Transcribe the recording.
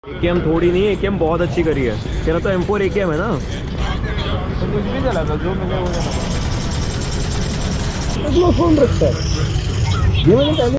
AKM थोड़ी नहीं, AKM बहुत अच्छी करी है। तेरा तो M4 AKM है ना? तो कुछ भी चला था, जो मिले वो चला। फोन रखता है ये मैंने पहले